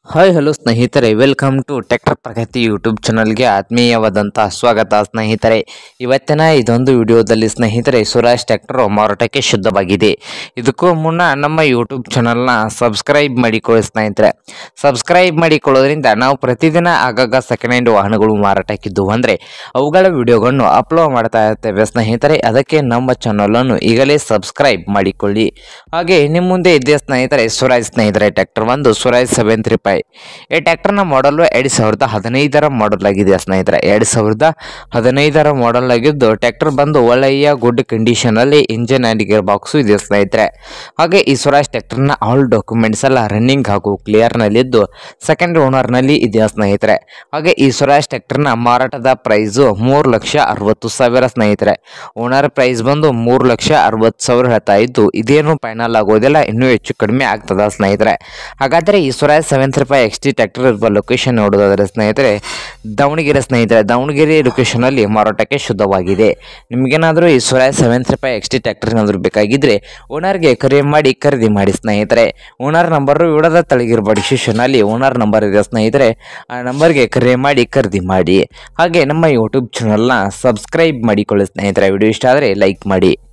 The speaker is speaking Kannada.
ಹಾಯ್ ಹಲೋ ಸ್ನೇಹಿತರೆ, welcome to tractor Pragati YouTube ಚಾನಲ್ಗೆ ಆತ್ಮೀಯವಾದಂಥ ಸ್ವಾಗತ ಸ್ನೇಹಿತರೆ. ಇವತ್ತಿನ ಇದೊಂದು ವಿಡಿಯೋದಲ್ಲಿ ಸ್ನೇಹಿತರೆ, ಸ್ವರಾಜ್ ಟ್ರ್ಯಾಕ್ಟರ್ ಮಾರಾಟಕ್ಕೆ ಶುದ್ಧವಾಗಿದೆ. ಇದಕ್ಕೂ ಮುನ್ನ ನಮ್ಮ ಯೂಟ್ಯೂಬ್ ಚಾನಲ್ನ ಸಬ್ಸ್ಕ್ರೈಬ್ ಮಾಡಿಕೊಳ್ಳಿ ಸ್ನೇಹಿತರೆ. ಸಬ್ಸ್ಕ್ರೈಬ್ ಮಾಡಿಕೊಳ್ಳೋದ್ರಿಂದ ನಾವು ಪ್ರತಿದಿನ ಆಗಾಗ ಸೆಕೆಂಡ್ ಹ್ಯಾಂಡ್ ವಾಹನಗಳು ಮಾರಾಟಕ್ಕಿದ್ದು ಅಂದರೆ ಅವುಗಳ ವಿಡಿಯೋಗಳನ್ನು ಅಪ್ಲೋಡ್ ಮಾಡ್ತಾ ಇರ್ತೇವೆ ಸ್ನೇಹಿತರೆ. ಅದಕ್ಕೆ ನಮ್ಮ ಚಾನಲನ್ನು ಈಗಲೇ ಸಬ್ಸ್ಕ್ರೈಬ್ ಮಾಡಿಕೊಳ್ಳಿ. ಹಾಗೆ ನಿಮ್ಮ ಮುಂದೆ ಇದೆ ಸ್ನೇಹಿತರೆ, ಸ್ವರಾಜ್ ಸ್ನೇಹಿತರೆ ಟ್ರ್ಯಾಕ್ಟರ್ ಒಂದು ಸ್ವರಾಜ್ 735. ಈ ಟ್ರ್ಯಾಕ್ಟರ್ನ ಮಾಡಲು 2015 ಮಾಡಲ್ ಆಗಿದೆ ಸ್ನೇಹಿತರೆ. 2015 ಮಾಡಲ್ ಆಗಿದ್ದು ಟ್ರ್ಯಾಕ್ಟರ್ ಬಂದು ಒಳ್ಳೆಯ ಗುಡ್ ಕಂಡೀಷನ್ ಅಲ್ಲಿ ಇಂಜಿನ್ ಅಂಡ್ ಗೇರ್ ಬಾಕ್ಸ್ ಇದೆ ಸ್ನೇಹಿತರೆ. ಹಾಗೆ ಈ ಸ್ವರಾಜ್ ಟ್ರ್ಯಾಕ್ಟರ್ನ ಆಲ್ ಡಾಕ್ಯುಮೆಂಟ್ಸ್ ಎಲ್ಲ ರನ್ನಿಂಗ್ ಹಾಗೂ ಕ್ಲಿಯರ್ ನಲ್ಲಿದ್ದು ಸೆಕೆಂಡ್ ಓನರ್ ನಲ್ಲಿ ಇದೆ ಸ್ನೇಹಿತರೆ. ಹಾಗೆ ಈ ಸ್ವರಾಜ್ ಟ್ರ್ಯಾಕ್ಟರ್ನ ಮಾರಾಟದ ಪ್ರೈಸ್ 3,60,000 ಸ್ನೇಹಿತರೆ. ಓನರ್ ಪ್ರೈಸ್ ಬಂದು 3,60,000 ಹೇಳ್ತಾ ಇದ್ದು, ಇದೇನು ಫೈನಲ್ ಆಗೋದಿಲ್ಲ, ಇನ್ನೂ ಹೆಚ್ಚು ಕಡಿಮೆ ಆಗ್ತದ ಸ್ನೇಹಿತರೆ. ಹಾಗಾದ್ರೆ ಈ ಸ್ವರಾಜ್ 735 XT ಟ್ರ್ಯಾಕ್ಟರ್ ಇರುವ ಲೊಕೇಶನ್ ನೋಡೋದಾದ್ರೆ ಸ್ನೇಹಿತರೆ, ದಾವಣಗೆರೆ ಸ್ನೇಹಿತರೆ. ದಾವಣಗೆರೆ ಲೊಕೇಶನ್ ಅಲ್ಲಿ ಮಾರಾಟಕ್ಕೆ ಶುದ್ಧವಾಗಿದೆ. ನಿಮಗೇನಾದರೂ ಈ ಸ್ವರಾಜ್ 735 XT ಟ್ರ್ಯಾಕ್ಟರ್ ಏನಾದರೂ ಬೇಕಾಗಿದ್ರೆ ಓನರ್ಗೆ ಕರೆ ಮಾಡಿ ಖರೀದಿ ಮಾಡಿ ಸ್ನೇಹಿತರೆ. ಓನರ್ ನಂಬರ್ ವಿಡದ ತಳಗಿರುವ ಡಿಸ್ಕ್ರಿಪ್ಷನ್ ಅಲ್ಲಿ ಓನರ್ ನಂಬರ್ ಇದೆ ಸ್ನೇಹಿತರೆ. ಆ ನಂಬರ್ಗೆ ಕರೆ ಮಾಡಿ ಖರೀದಿ ಮಾಡಿ. ಹಾಗೆ ನಮ್ಮ ಯೂಟ್ಯೂಬ್ ಚಾನಲ್ನ ಸಬ್ಸ್ಕ್ರೈಬ್ ಮಾಡಿಕೊಳ್ಳಿ ಸ್ನೇಹಿತರೆ. ವಿಡಿಯೋ ಇಷ್ಟ ಆದರೆ ಲೈಕ್ ಮಾಡಿ.